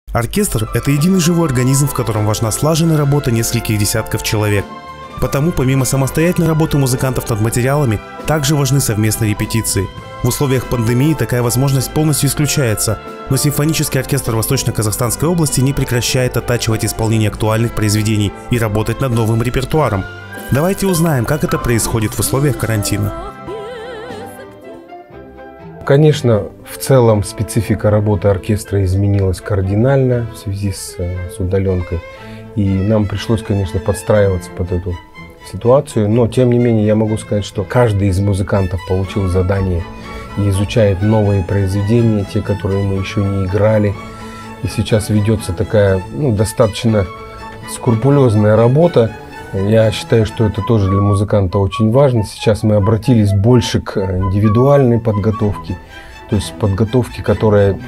Оркестр – это единый живой организм, в котором важна слаженная работа нескольких десятков человек. Потому, помимо самостоятельной работы музыкантов над материалами, также важны совместные репетиции. В условиях пандемии такая возможность полностью исключается, но симфонический оркестр Восточно-Казахстанской области не прекращает оттачивать исполнение актуальных произведений и работать над новым репертуаром. Давайте узнаем, как это происходит в условиях карантина. Конечно, в целом специфика работы оркестра изменилась кардинально в связи с удаленкой. И нам пришлось, конечно, подстраиваться под эту ситуацию. Но, тем не менее, я могу сказать, что каждый из музыкантов получил задание и изучает новые произведения, те, которые мы еще не играли. И сейчас ведется такая достаточно скрупулезная работа. Я считаю, что это тоже для музыканта очень важно. Сейчас мы обратились больше к индивидуальной подготовке. То есть подготовке, которая,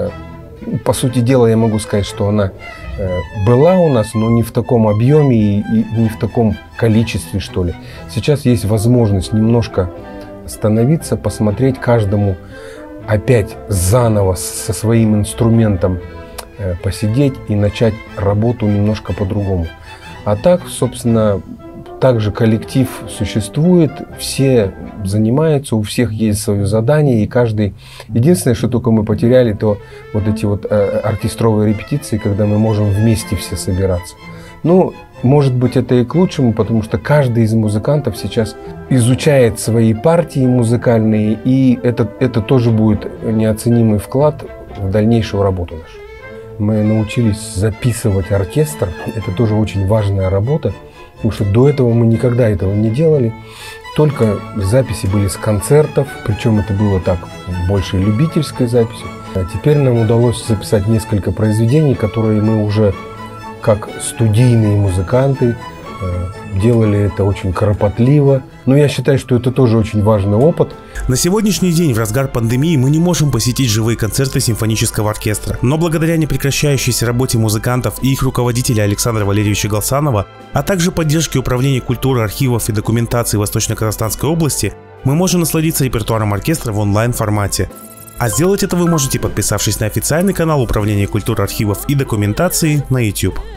по сути дела, я могу сказать, что она была у нас, но не в таком объеме и не в таком количестве, что ли. Сейчас есть возможность немножко остановиться, посмотреть каждому опять заново со своим инструментом посидеть и начать работу немножко по-другому. А так, собственно, также коллектив существует, все занимаются, у всех есть свое задание, и каждый... Единственное, что только мы потеряли, то вот эти вот оркестровые репетиции, когда мы можем вместе все собираться. Ну, может быть, это и к лучшему, потому что каждый из музыкантов сейчас изучает свои партии музыкальные, и это тоже будет неоценимый вклад в дальнейшую работу нашу. Мы научились записывать оркестр. Это тоже очень важная работа, потому что до этого мы никогда этого не делали. Только записи были с концертов, причем это было так, больше любительской записью. А теперь нам удалось записать несколько произведений, которые мы уже как студийные музыканты делали это очень кропотливо. Но я считаю, что это тоже очень важный опыт. На сегодняшний день, в разгар пандемии, мы не можем посетить живые концерты симфонического оркестра. Но благодаря непрекращающейся работе музыкантов и их руководителя Александра Валерьевича Галсанова, а также поддержке Управления культуры, архивов и документации Восточно-Казахстанской области, мы можем насладиться репертуаром оркестра в онлайн-формате. А сделать это вы можете, подписавшись на официальный канал Управления культуры, архивов и документации на YouTube.